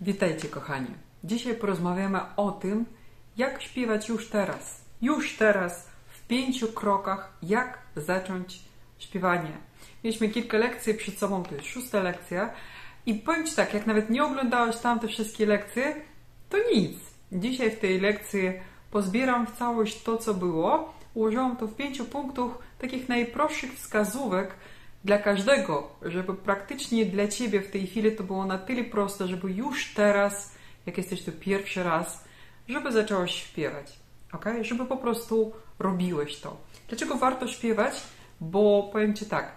Witajcie kochani. Dzisiaj porozmawiamy o tym, jak śpiewać już teraz. Już teraz, w 5 krokach, jak zacząć śpiewanie. Mieliśmy kilka lekcji przed sobą, to jest 6. lekcja. I powiem Ci tak, jak nawet nie oglądałeś tamte wszystkie lekcje, to nic. Dzisiaj w tej lekcji pozbieram w całość to, co było. Ułożyłam to w 5 punktach, takich najprostszych wskazówek dla każdego, żeby praktycznie dla Ciebie w tej chwili to było na tyle proste, żeby już teraz, jak jesteś tu pierwszy raz, żeby zacząłeś śpiewać, ok? Żeby po prostu robiłeś to. Dlaczego warto śpiewać? Bo powiem Ci tak,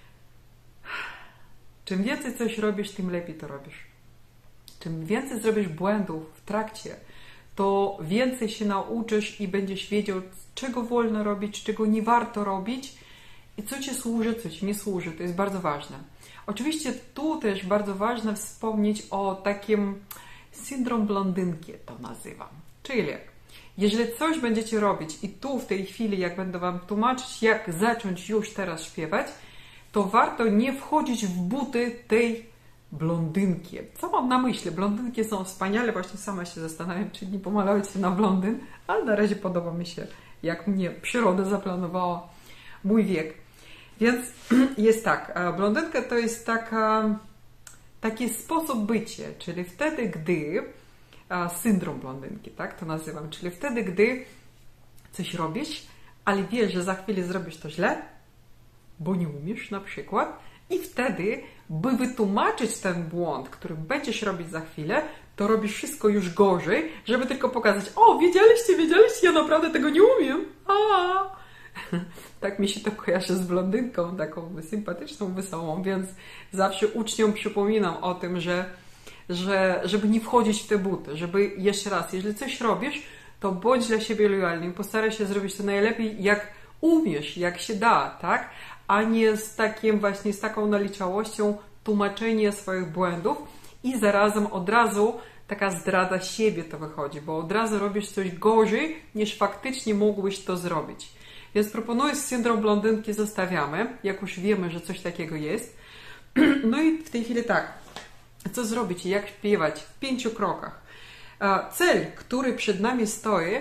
czym więcej coś robisz, tym lepiej to robisz. Czym więcej zrobisz błędów w trakcie, to więcej się nauczysz i będziesz wiedział, czego wolno robić, czego nie warto robić i co Ci służy, co Ci nie służy. To jest bardzo ważne. Oczywiście tu też bardzo ważne wspomnieć o takim syndrom blondynki, to nazywam. Czyli jeżeli coś będziecie robić i tu w tej chwili, jak będę Wam tłumaczyć, jak zacząć już teraz śpiewać, to warto nie wchodzić w buty tej blondynki. Co mam na myśli? Blondynki są wspaniale, właśnie sama się zastanawiam, czy nie pomalować się na blondyn, ale na razie podoba mi się, jak mnie przyroda zaplanowała mój wiek. Więc jest tak, blondynka to jest taki sposób bycia, czyli wtedy, gdy syndrom blondynki, tak to nazywam, czyli wtedy, gdy coś robisz, ale wiesz, że za chwilę zrobisz to źle, bo nie umiesz na przykład, i wtedy, by wytłumaczyć ten błąd, który będziesz robić za chwilę, to robisz wszystko już gorzej, żeby tylko pokazać: o, wiedzieliście, ja naprawdę tego nie umiem. Tak mi się to kojarzy z blondynką, taką sympatyczną, wesołą, więc zawsze uczniom przypominam o tym, żeby nie wchodzić w te buty, żeby jeszcze raz, jeżeli coś robisz, to bądź dla siebie lojalny, postaraj się zrobić to najlepiej, jak umiesz, jak się da, tak? A nie z taką naleciałością tłumaczenia swoich błędów i zarazem od razu taka zdrada siebie to wychodzi, bo od razu robisz coś gorzej, niż faktycznie mógłbyś to zrobić. Więc proponuję, syndrom blondynki zostawiamy, jak już wiemy, że coś takiego jest. No i w tej chwili tak, co zrobić i jak śpiewać w 5 krokach. Cel, który przed nami stoi,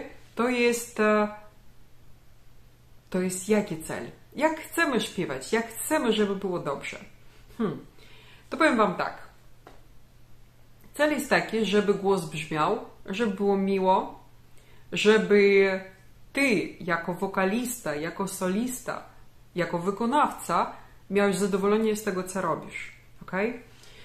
to jest jaki cel? Jak chcemy śpiewać? Jak chcemy, żeby było dobrze? To powiem Wam tak. Cel jest taki, żeby głos brzmiał, żeby było miło, żeby Ty, jako wokalista, jako solista, jako wykonawca, miałeś zadowolenie z tego, co robisz. Okay?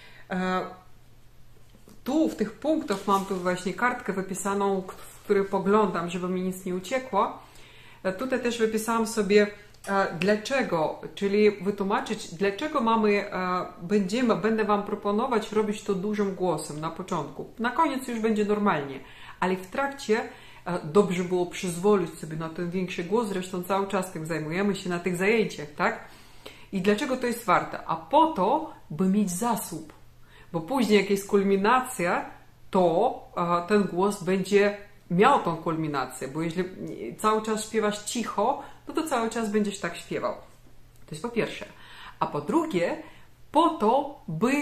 Tu w tych punktach mam tu właśnie kartkę wypisaną, w której poglądam, żeby mi nic nie uciekło. Tutaj też wypisałam sobie dlaczego, czyli wytłumaczyć, dlaczego będę Wam proponować robić to dużym głosem na początku. Na koniec już będzie normalnie, ale w trakcie dobrze było przyzwolić sobie na ten większy głos, zresztą cały czas tym zajmujemy się na tych zajęciach, tak? I dlaczego to jest warte? A po to, by mieć zasób, bo później jak jest kulminacja, to ten głos będzie miał tą kulminację, bo jeśli cały czas śpiewasz cicho, no to cały czas będziesz tak śpiewał. To jest po pierwsze. A po drugie, po to,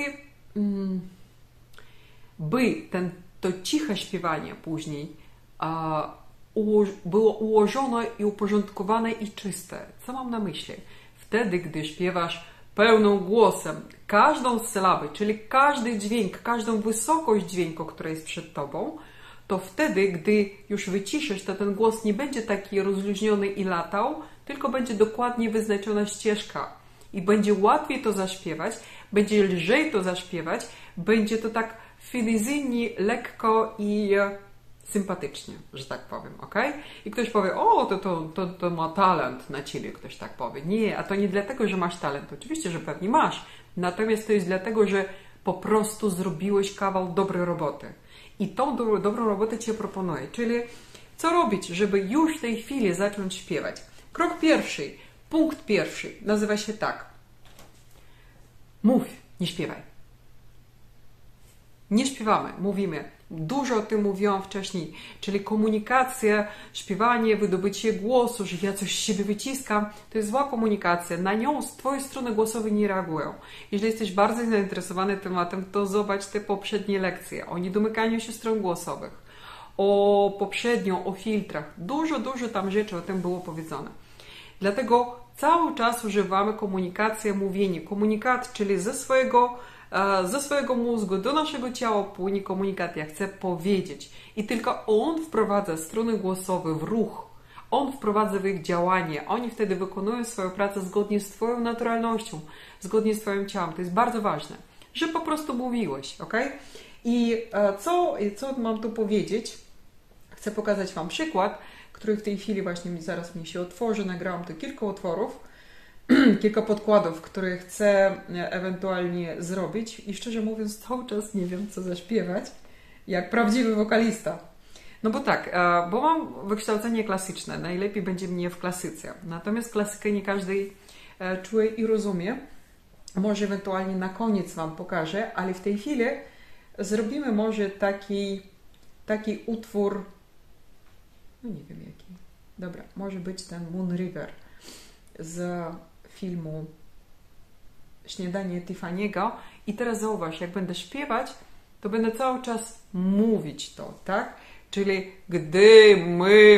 by to ciche śpiewanie później było ułożone i uporządkowane i czyste. Co mam na myśli? Wtedy, gdy śpiewasz pełnym głosem każdą sylabę, czyli każdy dźwięk, każdą wysokość dźwięku, która jest przed Tobą, to wtedy, gdy już wyciszysz, to ten głos nie będzie taki rozluźniony i latał, tylko będzie dokładnie wyznaczona ścieżka i będzie łatwiej to zaśpiewać, będzie lżej to zaśpiewać, będzie to tak finezyjnie, lekko i sympatycznie, że tak powiem, ok? I ktoś powie: o, to ma talent na Ciebie, ktoś tak powie. Nie, a to nie dlatego, że masz talent, oczywiście, że pewnie masz, natomiast to jest dlatego, że po prostu zrobiłeś kawał dobrej roboty. I tą dobrą robotę Ci proponuję, czyli co robić, żeby już w tej chwili zacząć śpiewać. Krok pierwszy, punkt pierwszy, nazywa się tak. Mów, nie śpiewaj. Nie śpiewamy, mówimy. Dużo o tym mówiłam wcześniej, czyli komunikacja, śpiewanie, wydobycie głosu, że ja coś z siebie wyciskam, to jest zła komunikacja. Na nią z Twojej strony głosowe nie reagują. Jeżeli jesteś bardzo zainteresowany tematem, to zobacz te poprzednie lekcje o niedomykaniu się stron głosowych, o filtrach. Dużo tam rzeczy o tym było powiedziane. Dlatego cały czas używamy komunikacji, mówienia. Komunikat, czyli ze swojego mózgu do naszego ciała płynie komunikat, ja chcę powiedzieć. I tylko on wprowadza struny głosowe w ruch. On wprowadza w ich działanie. Oni wtedy wykonują swoją pracę zgodnie z Twoją naturalnością, zgodnie z Twoim ciałem. To jest bardzo ważne, że po prostu mówiłeś, ok? I co mam tu powiedzieć? Chcę pokazać Wam przykład, który w tej chwili właśnie zaraz mi się otworzy. Nagrałam tu kilka utworów, kilka podkładów, które chcę ewentualnie zrobić i szczerze mówiąc cały czas nie wiem, co zaśpiewać, jak prawdziwy wokalista. No bo tak, bo mam wykształcenie klasyczne, najlepiej będzie mnie w klasyce, natomiast klasykę nie każdy czuje i rozumie. Może ewentualnie na koniec Wam pokażę, ale w tej chwili zrobimy może taki utwór, no nie wiem jaki, dobra, może być ten Moon River z filmu Śniadanie Tiffany'ego. I teraz zauważ, jak będę śpiewać, to będę cały czas mówić to, tak? Czyli gdy my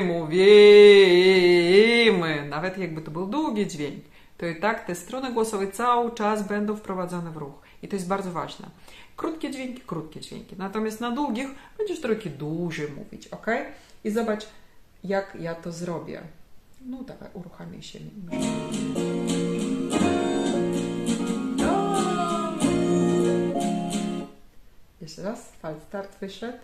mówimy, nawet jakby to był długi dźwięk, to i tak te struny głosowe cały czas będą wprowadzone w ruch. I to jest bardzo ważne. Krótkie dźwięki. Natomiast na długich będziesz trochę dłużej mówić, ok? I zobacz, jak ja to zrobię. No dawaj, uruchamiaj się. Jeszcze raz, fal start wyszedł.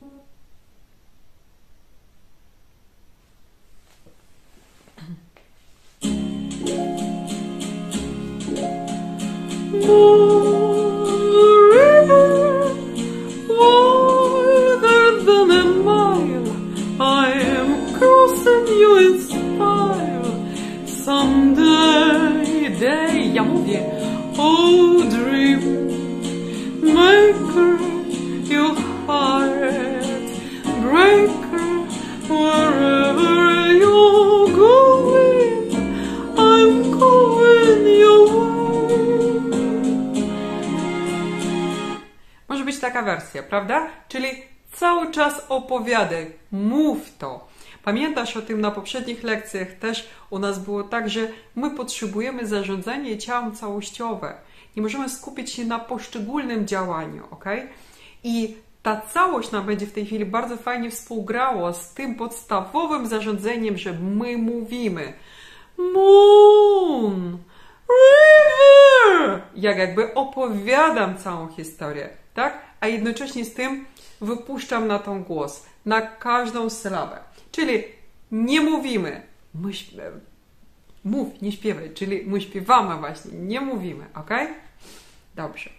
Ja mówię, oh dream maker, your heart breaker, wherever you're going, I'm going your way. Może być taka wersja, prawda? Czyli cały czas opowiadaj, mów to. Pamiętasz o tym na poprzednich lekcjach też u nas było tak, że my potrzebujemy zarządzania ciałem całościowe. Nie możemy skupić się na poszczególnym działaniu, ok? I ta całość nam będzie w tej chwili bardzo fajnie współgrała z tym podstawowym zarządzeniem, że my mówimy Moon, River. Jakby opowiadam całą historię, tak? A jednocześnie z tym wypuszczam na tą głos, na każdą sylabę. Czyli nie mówimy, mów, nie śpiewaj, czyli my śpiewamy właśnie, nie mówimy, ok? Dobrze.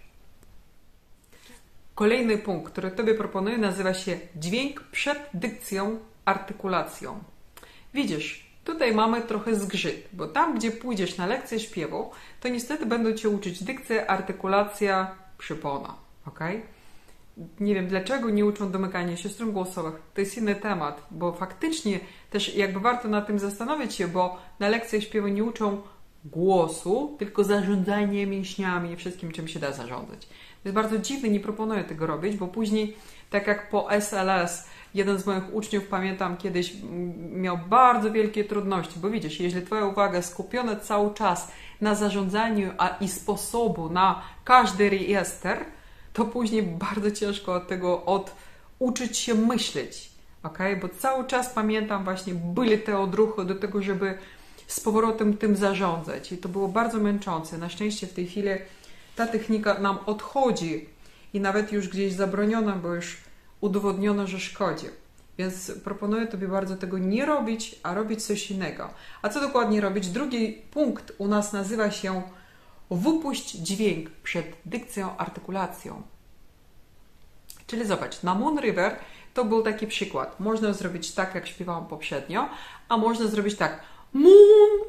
Kolejny punkt, który Tobie proponuję, nazywa się dźwięk przed dykcją, artykulacją. Widzisz, tutaj mamy trochę zgrzyt, bo tam, gdzie pójdziesz na lekcję śpiewu, to niestety będą Cię uczyć dykcja, artykulacja, przypona, ok? Nie wiem dlaczego nie uczą domykania się strun głosowych. To jest inny temat, bo faktycznie też jakby warto nad tym zastanowić się, bo na lekcjach śpiewu nie uczą głosu, tylko zarządzanie mięśniami i wszystkim, czym się da zarządzać. To jest bardzo dziwne, nie proponuję tego robić, bo później, tak jak po SLS, jeden z moich uczniów, pamiętam, kiedyś miał bardzo wielkie trudności, bo widzisz, jeśli Twoja uwaga skupiona cały czas na zarządzaniu i sposobu na każdy rejester, to później bardzo ciężko od tego uczyć się myśleć, ok? Bo cały czas pamiętam właśnie, były te odruchy do tego, żeby z powrotem tym zarządzać i to było bardzo męczące. Na szczęście w tej chwili ta technika nam odchodzi i nawet już gdzieś zabroniona, bo już udowodniono, że szkodzi. Więc proponuję Tobie bardzo tego nie robić, a robić coś innego. A co dokładnie robić? Drugi punkt u nas nazywa się wypuść dźwięk przed dykcją, artykulacją. Czyli zobacz, na Moon River to był taki przykład. Można zrobić tak, jak śpiewałam poprzednio, a można zrobić tak. Moon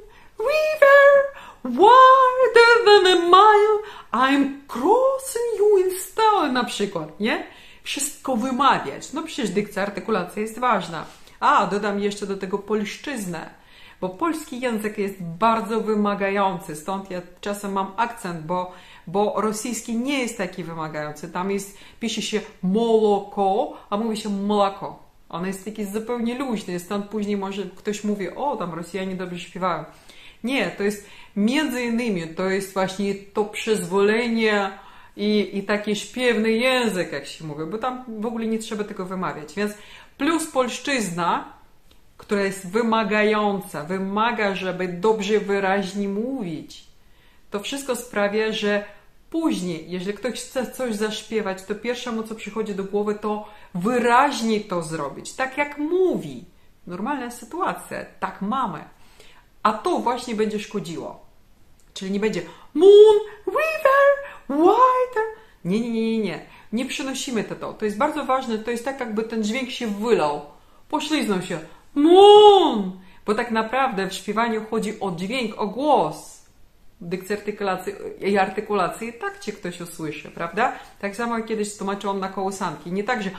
River, wider than a mile, I'm crossing you in style. na przykład, nie? Wszystko wymawiać. No przecież dykcja, artykulacja jest ważna. A, dodam jeszcze do tego polszczyznę, bo polski język jest bardzo wymagający, stąd ja czasem mam akcent, bo rosyjski nie jest taki wymagający. Tam pisze się moloko, a mówi się mleko. On jest taki zupełnie luźny, stąd później może ktoś mówi, o, tam Rosjanie dobrze śpiewają. Nie, to jest między innymi, to jest właśnie to przyzwolenie i taki śpiewny język, jak się mówi, bo tam w ogóle nie trzeba tego wymawiać. Więc plus polszczyzna, która jest wymagająca, wymaga, żeby dobrze, wyraźnie mówić. To wszystko sprawia, że później, jeżeli ktoś chce coś zaśpiewać, to pierwszemu, co przychodzi do głowy, to wyraźnie to zrobić, tak jak mówi. Normalna sytuacja, tak mamy. A to właśnie będzie szkodziło. Czyli nie będzie moon, river, water. Nie. Nie przynosimy to. To jest bardzo ważne. To jest tak, jakby ten dźwięk się wylał. Pośliznął się. Moon! Bo tak naprawdę w śpiewaniu chodzi o dźwięk, o głos. Dykcja i artykulacji tak cię ktoś usłyszy, prawda? Tak samo jak kiedyś tłumaczyłam na kołysanki. Nie tak, że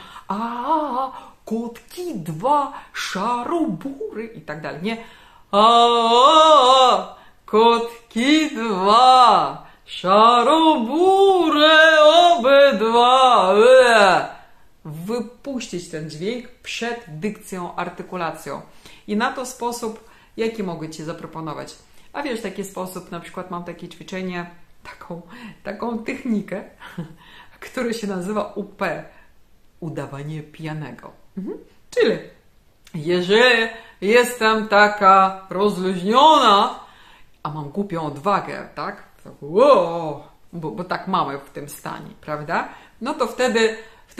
kotki dwa, szarobury i tak dalej. Nie. Kotki dwa, szarobury obydwa. Wypuścić ten dźwięk przed dykcją, artykulacją. I na to sposób, jaki mogę Ci zaproponować? A wiesz, taki sposób, na przykład mam takie ćwiczenie, taką technikę, która się nazywa UP, udawanie pijanego. Czyli jeżeli jestem taka rozluźniona, a mam głupią odwagę, tak? Bo tak mamy w tym stanie, prawda? No to wtedy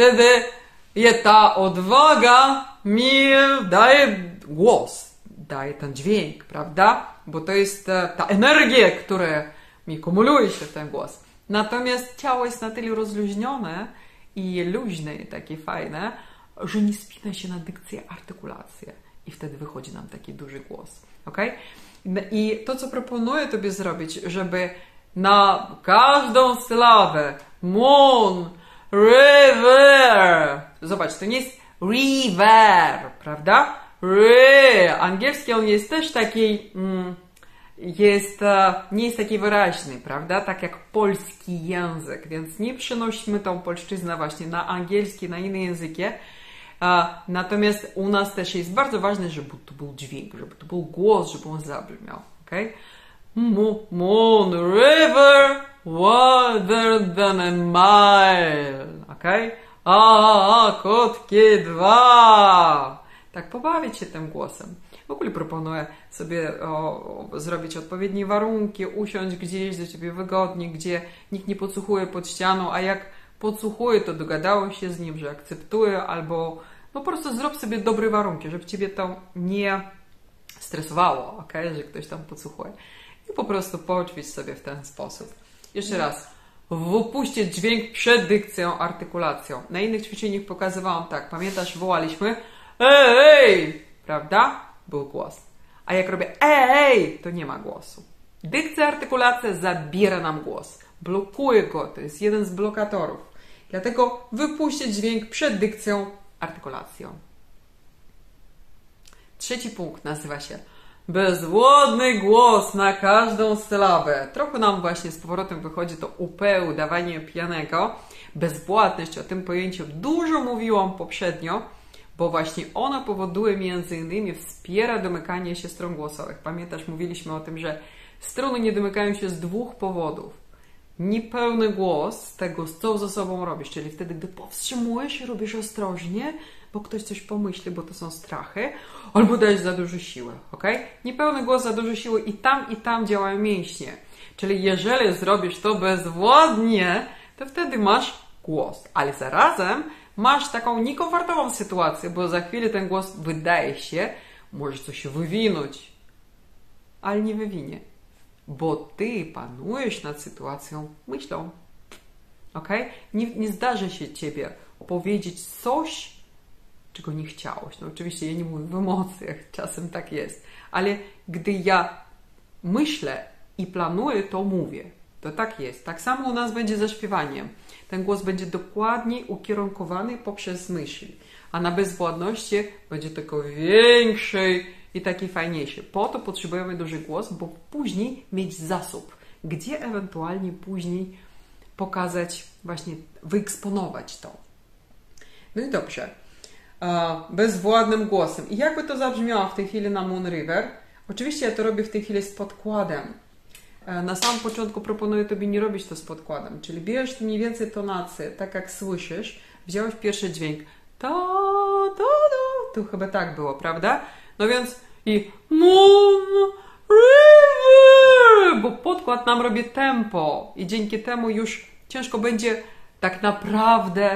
ta odwaga mi daje głos, daje ten dźwięk, prawda? Bo to jest ta energia, która mi kumuluje się w ten głos. Natomiast ciało jest na tyle rozluźnione i luźne, takie fajne, że nie spina się na dykcję, artykulację. I wtedy wychodzi nam taki duży głos. Okay? I to, co proponuję Tobie zrobić, żeby na każdą sylabę moon, river. Zobacz, to nie jest river, prawda? Angielski on jest też taki, nie jest taki wyraźny, prawda? Tak jak polski język, więc nie przenosimy tą polszczyznę właśnie na angielski, na inne języki. Natomiast u nas też jest bardzo ważne, żeby to był dźwięk, żeby to był głos, żeby on zabrzmiał, okay? Moon, river, wider than a mile, okay? Kotki dwa. Tak, pobawić się tym głosem. W ogóle proponuję sobie zrobić odpowiednie warunki, usiąść gdzieś, do Ciebie wygodnie, gdzie nikt nie podsłuchuje pod ścianą, a jak podsłuchuje, to dogadałeś się z nim, że akceptuje, albo po prostu zrób sobie dobre warunki, żeby Ciebie to nie stresowało, okay? Że ktoś tam podsłuchuje. I po prostu poćwicz sobie w ten sposób. Jeszcze raz. Wypuścić dźwięk przed dykcją, artykulacją. Na innych ćwiczeniach pokazywałam tak. Pamiętasz, wołaliśmy ej, prawda? Był głos. A jak robię ej, to nie ma głosu. Dykcja, artykulacja zabiera nam głos. Blokuje go. To jest jeden z blokatorów. Dlatego wypuścić dźwięk przed dykcją, artykulacją. Trzeci punkt nazywa się bezwładny głos na każdą sylabę. Trochę nam właśnie z powrotem wychodzi to UP, udawanie pijanego. Bezwładność, o tym pojęciu dużo mówiłam poprzednio, bo właśnie ona powoduje między innymi, wspiera domykanie się strun głosowych. Pamiętasz, mówiliśmy o tym, że struny nie domykają się z dwóch powodów. Niepełny głos z tego, co ze sobą robisz, czyli wtedy, gdy powstrzymujesz i robisz ostrożnie, bo ktoś coś pomyśli, bo to są strachy, albo dajesz za dużo siły, ok? Niepełny głos, za dużo siły i tam działają mięśnie. Czyli jeżeli zrobisz to bezwładnie, to wtedy masz głos, ale zarazem masz taką niekomfortową sytuację, bo za chwilę ten głos wydaje się, może coś wywinąć, ale nie wywinie, bo ty panujesz nad sytuacją myślą, ok? Nie zdarzy się Ciebie opowiedzieć coś, czego nie chciałeś. No oczywiście ja nie mówię w emocjach, czasem tak jest, ale gdy ja myślę i planuję, to mówię. To tak jest. Tak samo u nas będzie ze śpiewaniem. Ten głos będzie dokładnie ukierunkowany poprzez myśl, a na bezwładności będzie tylko większy i taki fajniejszy. Po to potrzebujemy duży głos, bo później mieć zasób, gdzie ewentualnie później pokazać, właśnie wyeksponować to. No i dobrze. Bezwładnym głosem. I jakby to zabrzmiało w tej chwili na Moon River? Oczywiście ja to robię w tej chwili z podkładem. Na samym początku proponuję Tobie nie robić to z podkładem, czyli bierzesz mniej więcej tonację, tak jak słyszysz, wziąłeś pierwszy dźwięk, tu chyba tak było, prawda? No więc i Moon River, bo podkład nam robi tempo i dzięki temu już ciężko będzie tak naprawdę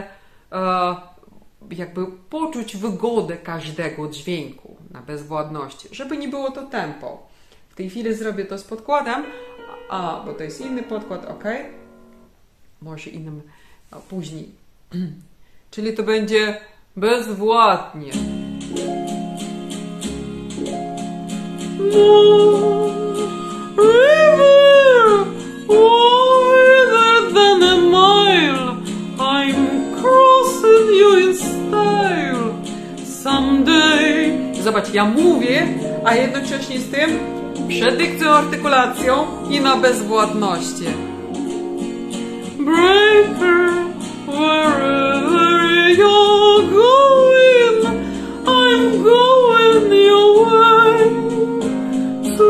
jakby poczuć wygodę każdego dźwięku na bezwładności, żeby nie było to tempo. W tej chwili zrobię to z podkładem, bo to jest inny podkład, ok? Może innym później. Czyli to będzie bezwładnie. River, wider than a mile, I'm crossing you in style. Someday. Zobacz, ja mówię, a jednocześnie z tym przed dykcją, artykulacją i na bezwładności. Breaker, wherever you're going, I'm going your way. To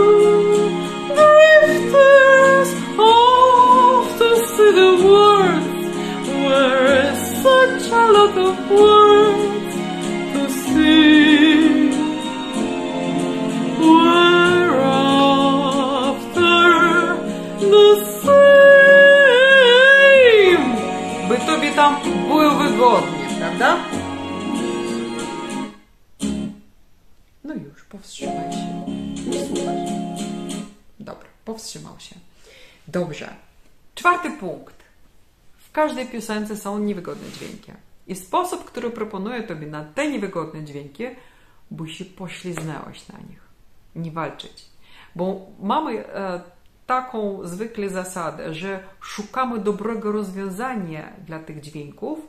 drifters off to see the world, where is such a lot of words to see. By Tobie tam było wygodnie, prawda? No już, powstrzymaj się. Słuchaj. Dobra, powstrzymał się. Dobrze. 4. punkt. W każdej piosence są niewygodne dźwięki. I sposób, który proponuję Tobie na te niewygodne dźwięki, bo się pośliznęłaś na nich. Nie walczyć. Bo mamy taką zwykle zasadę, że szukamy dobrego rozwiązania dla tych dźwięków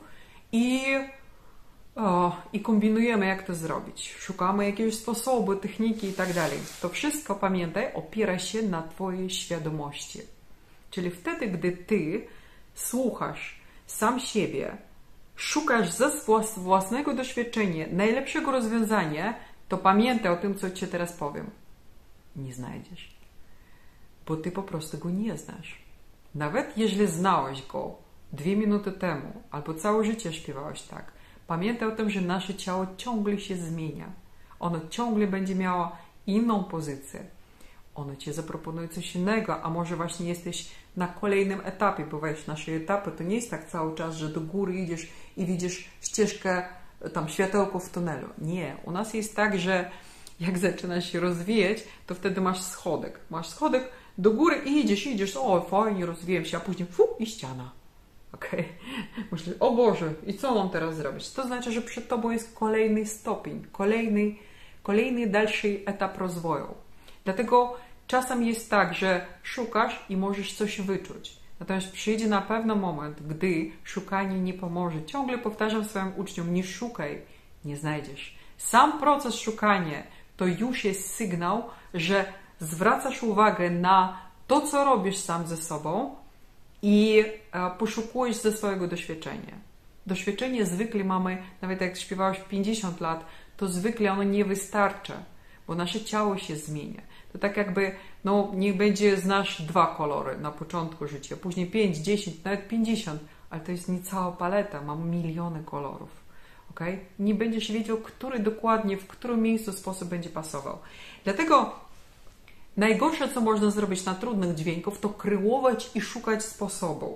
i kombinujemy, jak to zrobić. Szukamy jakiegoś sposobu, techniki i tak dalej. To wszystko, pamiętaj, opiera się na Twojej świadomości. Czyli wtedy, gdy Ty słuchasz sam siebie, szukasz ze własnego doświadczenia najlepszego rozwiązania, to pamiętaj o tym, co Ci teraz powiem. Nie znajdziesz. Bo Ty po prostu go nie znasz. Nawet jeżeli znałeś go 2 minuty temu, albo całe życie śpiewałeś tak, pamiętaj o tym, że nasze ciało ciągle się zmienia. Ono ciągle będzie miało inną pozycję. Ono Ci zaproponuje coś innego, a może właśnie jesteś na kolejnym etapie, bo wiesz, nasze etapy to nie jest tak cały czas, że do góry idziesz i widzisz ścieżkę, tam światełko w tunelu. Nie, u nas jest tak, że jak zaczynasz się rozwijać, to wtedy masz schodek. Masz schodek do góry i idziesz, o fajnie, rozwijam się, a później i ściana. Okej. Myślę, o Boże, i co mam teraz zrobić? To znaczy, że przed Tobą jest kolejny stopień, kolejny dalszy etap rozwoju. Dlatego czasem jest tak, że szukasz i możesz coś wyczuć. Natomiast przyjdzie na pewno moment, gdy szukanie nie pomoże. Ciągle powtarzam swoim uczniom, nie szukaj, nie znajdziesz. Sam proces szukania to już jest sygnał, że zwracasz uwagę na to, co robisz sam ze sobą i poszukujesz ze swojego doświadczenia. Doświadczenie zwykle mamy, nawet jak śpiewałeś 50 lat, to zwykle ono nie wystarcza, bo nasze ciało się zmienia. To tak jakby, niech będzie znasz 2 kolory na początku życia, później 5, 10, nawet 50, ale to jest nie cała paleta, mam miliony kolorów. Okay? Nie będziesz wiedział, który dokładnie, w którym miejscu sposób będzie pasował. Dlatego najgorsze, co można zrobić na trudnych dźwięków, to kryłować i szukać sposobu.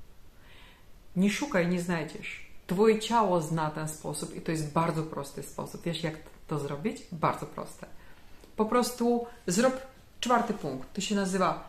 Nie szukaj, nie znajdziesz. Twoje ciało zna ten sposób i to jest bardzo prosty sposób. Wiesz, jak to zrobić? Bardzo proste. Po prostu zrób 4. punkt. To się nazywa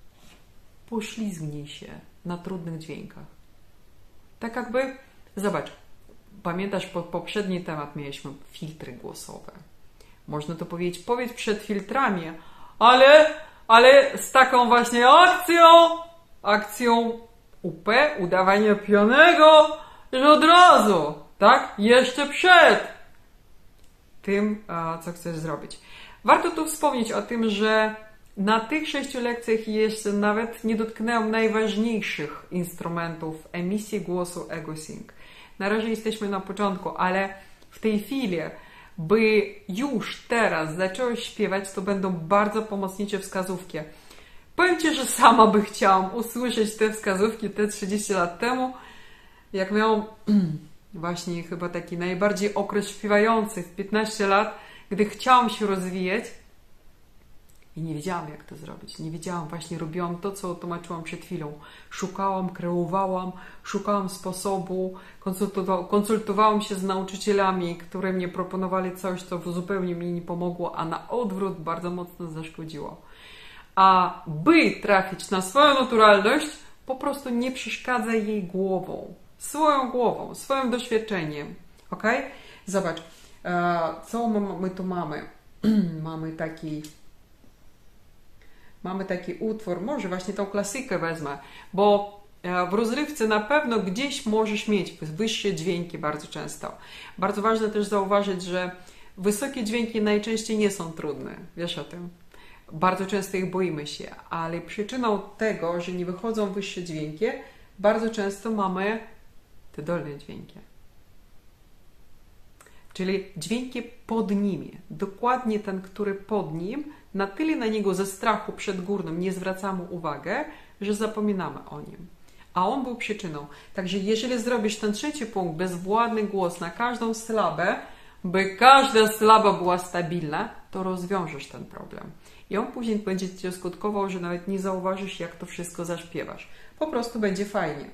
poślizgnij się na trudnych dźwiękach. Tak jakby, zobacz, pamiętasz, poprzedni temat mieliśmy filtry głosowe. Można to powiedzieć, powiedz przed filtrami, ale ale z taką właśnie akcją UP, udawanie pijanego, że od razu, tak? Jeszcze przed tym, co chcesz zrobić. Warto tu wspomnieć o tym, że na tych 6 lekcjach jeszcze nawet nie dotknęłam najważniejszych instrumentów emisji głosu EgoSync. Na razie jesteśmy na początku, ale w tej chwili, by już teraz zaczęłaś śpiewać, to będą bardzo pomocnicze wskazówki. Powiem Ci, że sama by chciałam usłyszeć te wskazówki te 30 lat temu, jak miałam właśnie chyba taki najbardziej okres śpiewający w 15 lat, gdy chciałam się rozwijać i nie wiedziałam, jak to zrobić. Nie wiedziałam, właśnie robiłam to, co tłumaczyłam przed chwilą. Szukałam, kreowałam, szukałam sposobu, konsultowałam się z nauczycielami, które mnie proponowali coś, co zupełnie mi nie pomogło, a na odwrót bardzo mocno zaszkodziło. A by trafić na swoją naturalność, po prostu nie przeszkadza jej głową. Swoją głową, swoim doświadczeniem. Ok? Zobacz, co my tu mamy? Mamy taki utwór, może właśnie tą klasykę wezmę, bo w rozrywce na pewno gdzieś możesz mieć wyższe dźwięki bardzo często. Bardzo ważne też zauważyć, że wysokie dźwięki najczęściej nie są trudne. Wiesz o tym? Bardzo często ich boimy się, ale przyczyną tego, że nie wychodzą wyższe dźwięki, bardzo często mamy te dolne dźwięki. Czyli dźwięki pod nimi. Dokładnie ten, który pod nim, na tyle na niego ze strachu przed górnym nie zwracamy uwagi, że zapominamy o nim. A on był przyczyną. Także jeżeli zrobisz ten trzeci punkt, bezwładny głos na każdą sylabę, by każda sylaba była stabilna, to rozwiążesz ten problem. I on później będzie Cię skutkował, że nawet nie zauważysz, jak to wszystko zaśpiewasz. Po prostu będzie fajnie.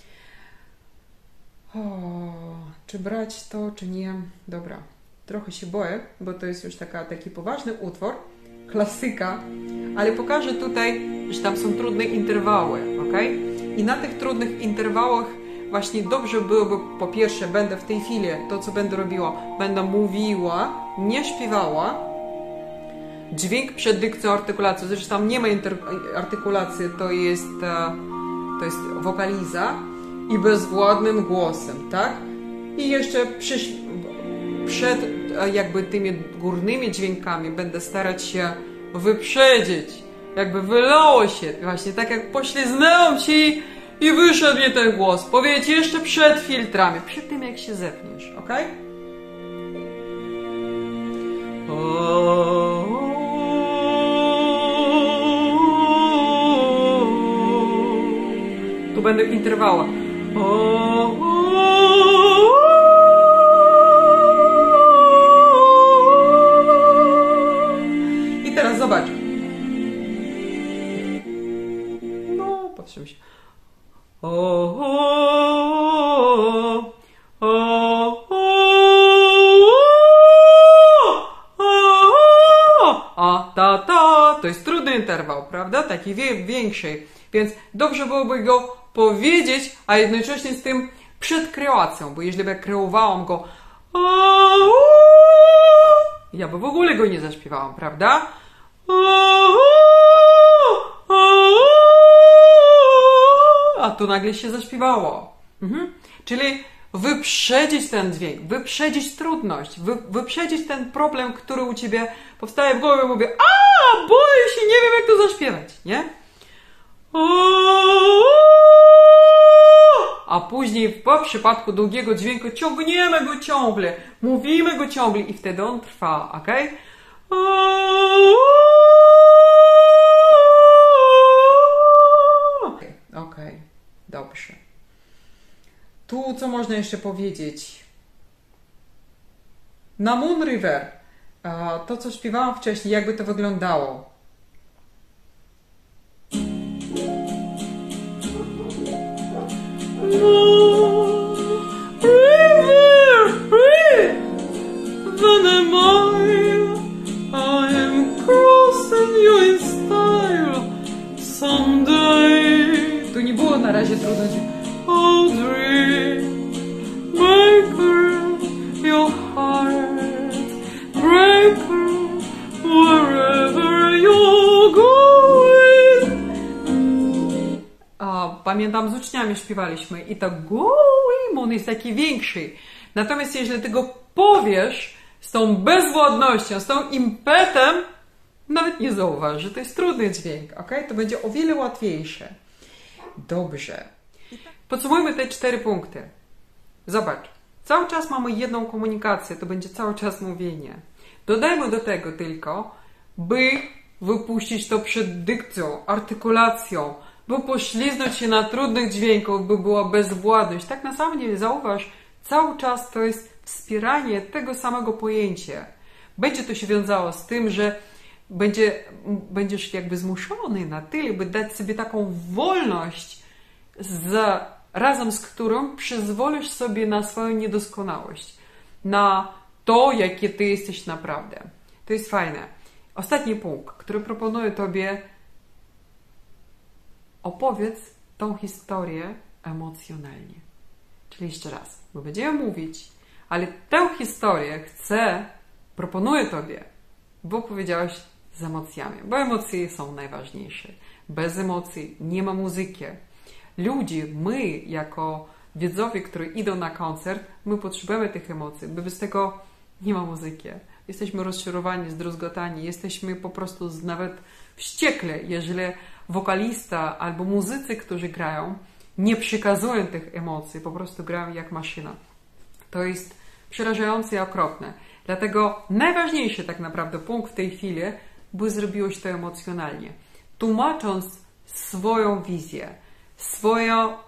Czy brać to, czy nie? Dobra, trochę się boję, bo to jest już taki poważny utwór, klasyka, ale pokażę tutaj, że tam są trudne interwały, ok? I na tych trudnych interwałach właśnie dobrze byłoby, po pierwsze, będę w tej chwili, to co będę robiła, będę mówiła, nie śpiewała, dźwięk przed dykcją, artykulacją, zresztą tam nie ma artykulacji, to jest wokaliza i bezwładnym głosem, tak? I jeszcze przed jakby tymi górnymi dźwiękami będę starać się wyprzedzić, jakby wylało się, właśnie tak jak pośliznęłam Ci i wyszedł mi ten głos. Powiedz jeszcze przed filtrami, przed tym jak się zepniesz, ok? Tu będą interwały. I teraz zobacz. No, patrzymy się. To jest trudny interwał, prawda? Taki większy. Więc dobrze byłoby go powiedzieć, a jednocześnie z tym przed kreacją, bo jeżeli by kreowałam go, ja by w ogóle go nie zaśpiewałam, prawda? A tu nagle się zaśpiewało. Czyli wyprzedzić ten dźwięk, wyprzedzić trudność, wyprzedzić ten problem, który u Ciebie powstaje w głowie, mówię, boję się, nie wiem jak to zaśpiewać, nie? A później w przypadku długiego dźwięku ciągniemy go ciągle, mówimy go ciągle i wtedy on trwa, ok? Ok, dobrze. Tu co można jeszcze powiedzieć? Na Moon River, to co śpiewałam wcześniej, jakby to wyglądało? Tu nie było na razie trudno. Oh, dream maker, your heart breaker, wherever you Pamiętam, z uczniami śpiewaliśmy i to gołym, on jest taki większy. Natomiast jeżeli ty go powiesz z tą bezwładnością, z tą impetem, nawet nie zauważ, że to jest trudny dźwięk, ok? To będzie o wiele łatwiejsze. Dobrze. Podsumujmy te 4 punkty. Zobacz, cały czas mamy jedną komunikację, to będzie cały czas mówienie. Dodajmy do tego tylko, by wypuścić to przed dykcją, artykulacją, by pośliznąć się na trudnych dźwiękach, by była bezwładność. Tak na samym деле, zauważ, cały czas to jest wspieranie tego samego pojęcia. Będzie to się wiązało z tym, że będziesz jakby zmuszony na tyle, by dać sobie taką wolność, razem z którą przyzwolisz sobie na swoją niedoskonałość, na to, jakie ty jesteś naprawdę. To jest fajne. Ostatni punkt, który proponuję tobie, opowiedz tą historię emocjonalnie. Czyli jeszcze raz, bo będziemy mówić, ale tę historię proponuję tobie, bo powiedziałeś z emocjami, bo emocje są najważniejsze. Bez emocji nie ma muzyki. Ludzie, my jako widzowie, którzy idą na koncert, my potrzebujemy tych emocji, bo bez tego nie ma muzyki. Jesteśmy rozczarowani, zdruzgotani, jesteśmy po prostu nawet wściekli, jeżeli wokalista albo muzycy, którzy grają, nie przekazują tych emocji, po prostu grają jak maszyna. To jest przerażające i okropne. Dlatego najważniejszy tak naprawdę punkt w tej chwili, by zrobiłeś to emocjonalnie. Tłumacząc swoją wizję, swoją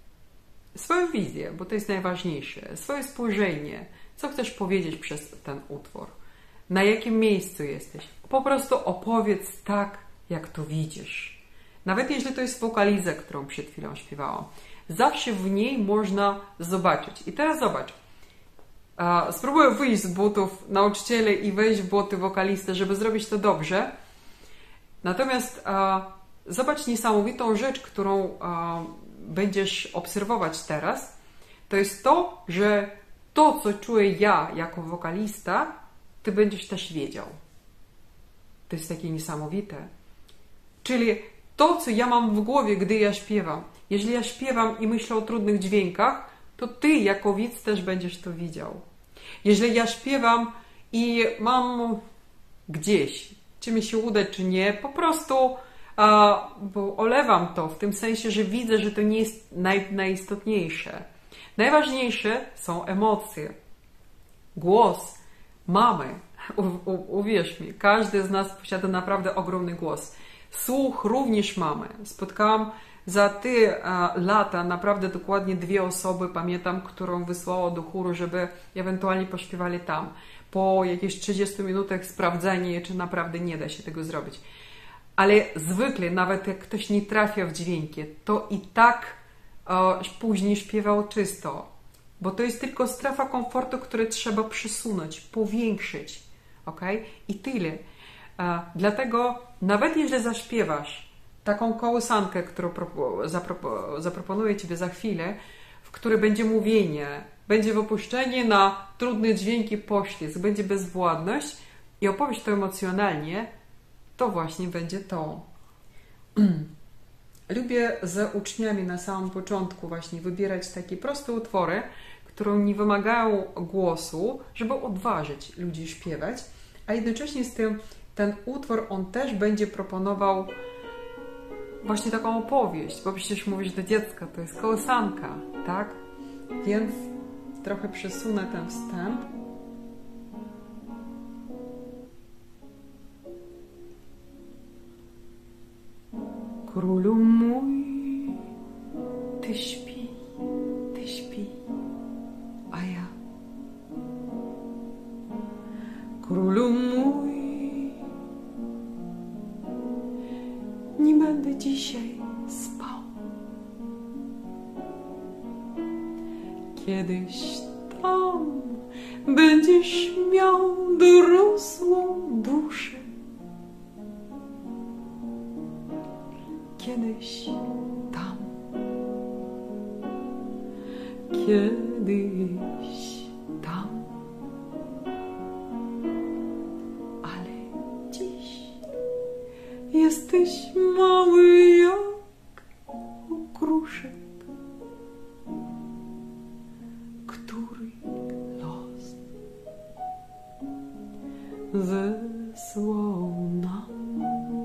wizję, bo to jest najważniejsze, swoje spojrzenie, co chcesz powiedzieć przez ten utwór, na jakim miejscu jesteś. Po prostu opowiedz tak, jak to widzisz. Nawet jeśli to jest wokaliza, którą przed chwilą śpiewałam. Zawsze w niej można zobaczyć. I teraz zobacz. Spróbuję wyjść z butów nauczyciela i wejść w buty wokalistę, żeby zrobić to dobrze. Natomiast zobacz niesamowitą rzecz, którą będziesz obserwować teraz. To jest to, że to, co czuję ja jako wokalista, ty będziesz też wiedział. To jest takie niesamowite. Czyli to, co ja mam w głowie, gdy ja śpiewam. Jeżeli ja śpiewam i myślę o trudnych dźwiękach, to ty jako widz też będziesz to widział. Jeżeli ja śpiewam i mam gdzieś, czy mi się uda, czy nie, po prostu bo olewam to w tym sensie, że widzę, że to nie jest najistotniejsze. Najważniejsze są emocje. Głos mamy. Uwierz mi, każdy z nas posiada naprawdę ogromny głos. Słuch również mamy. Spotkałam za te lata naprawdę dokładnie 2 osoby, pamiętam, którą wysłała do chóru, żeby ewentualnie pośpiewali tam. Po jakichś 30 minutach sprawdzenie, czy naprawdę nie da się tego zrobić. Ale zwykle, nawet jak ktoś nie trafia w dźwięki, to i tak później śpiewał czysto. Bo to jest tylko strefa komfortu, którą trzeba przesunąć, powiększyć. Okay? I tyle. Dlatego nawet jeżeli zaśpiewasz taką kołysankę, którą zaproponuję Ci za chwilę, w której będzie mówienie, będzie wypuszczenie na trudne dźwięki, poślizg, będzie bezwładność i opowiesz to emocjonalnie, to właśnie będzie to. Lubię z uczniami na samym początku właśnie wybierać takie proste utwory, które nie wymagają głosu, żeby odważyć ludzi śpiewać, a jednocześnie z tym ten utwór, on też będzie proponował właśnie taką opowieść, bo przecież mówisz do dziecka, to jest kołysanka, tak? Więc trochę przesunę ten wstęp. Królu mój, ty śpi, a ja. Królu mój, nie będę dzisiaj spał. Kiedyś tam będziesz miał dorosłą duszę. Kiedyś tam, kiedyś tam, ale dziś jesteś mały jak okruszek. zesłał nam.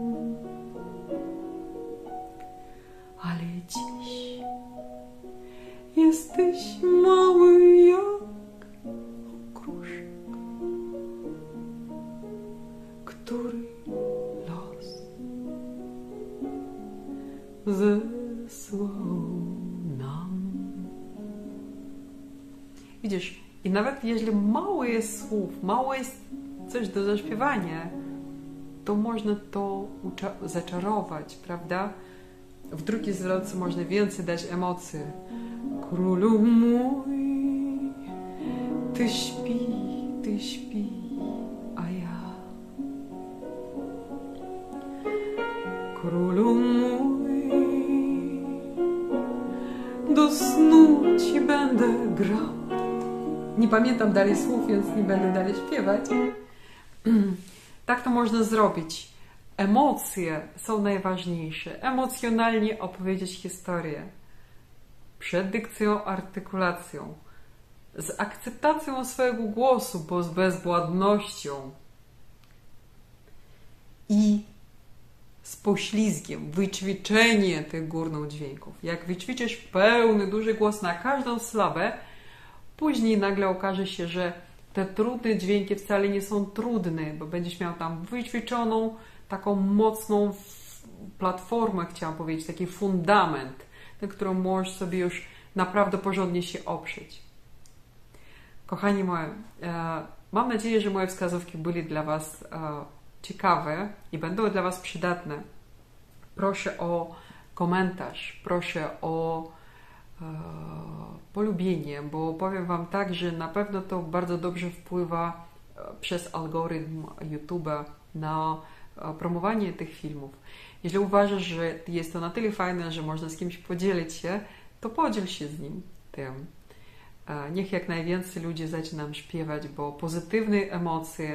Ale dziś jesteś mały jak okruszek, który los zesłał nam. Widzisz, i nawet jeśli mało jest słów, mało jest coś do zaśpiewania, to można to zaczarować, prawda? W drugiej zwrotce można więcej dać emocji. Królu mój, ty śpi, a ja. Królu mój, do snu ci będę grał. Nie pamiętam dalej słów, więc nie będę dalej śpiewać. Tak to można zrobić. Emocje są najważniejsze. Emocjonalnie opowiedzieć historię. Przed dykcją, artykulacją. Z akceptacją swojego głosu, bo z bezwładnością. I z poślizgiem. Wyćwiczenie tych górnych dźwięków. Jak wyćwiczysz pełny, duży głos na każdą sylabę, później nagle okaże się, że te trudne dźwięki wcale nie są trudne, bo będziesz miał tam wyćwiczoną, taką mocną platformę, chciałam powiedzieć, taki fundament, na którym możesz sobie już naprawdę porządnie się oprzeć. Kochani moi, mam nadzieję, że moje wskazówki były dla Was ciekawe i będą dla Was przydatne. Proszę o komentarz, proszę o polubienie, bo powiem Wam tak, że na pewno to bardzo dobrze wpływa przez algorytm YouTube'a na promowanie tych filmów. Jeżeli uważasz, że jest to na tyle fajne, że można z kimś podzielić się, to podziel się z nim tym. Niech jak najwięcej ludzi zaczyna śpiewać, bo pozytywne emocje,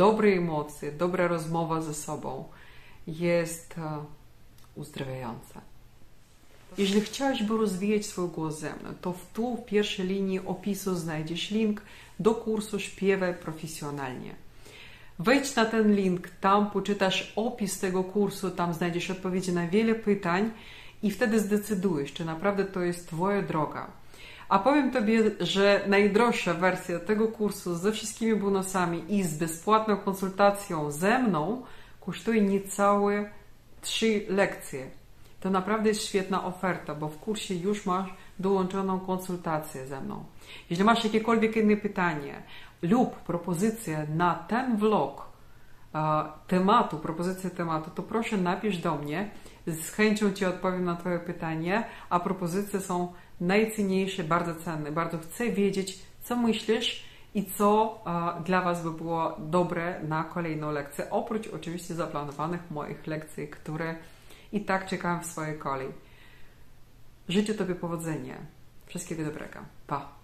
dobra rozmowa ze sobą jest uzdrawiająca. Jeżeli chciałbyś rozwijać swój głos ze mną, to w pierwszej linii opisu znajdziesz link do kursu Śpiewaj profesjonalnie. Wejdź na ten link, tam poczytasz opis tego kursu, tam znajdziesz odpowiedzi na wiele pytań i wtedy zdecydujesz, czy naprawdę to jest Twoja droga. A powiem Tobie, że najdroższa wersja tego kursu ze wszystkimi bonusami i z bezpłatną konsultacją ze mną kosztuje niecałe 3 lekcje. To naprawdę jest świetna oferta, bo w kursie już masz dołączoną konsultację ze mną. Jeśli masz jakiekolwiek inne pytanie lub propozycję na ten vlog, propozycję tematu, to proszę napisz do mnie. Z chęcią Ci odpowiem na Twoje pytanie, a propozycje są najcenniejsze, bardzo cenne. Bardzo chcę wiedzieć, co myślisz i co dla Was by było dobre na kolejną lekcję, oprócz oczywiście zaplanowanych moich lekcji, które i tak czekam w swojej kolei. Życzę Tobie powodzenia. Wszystkiego dobrego. Pa!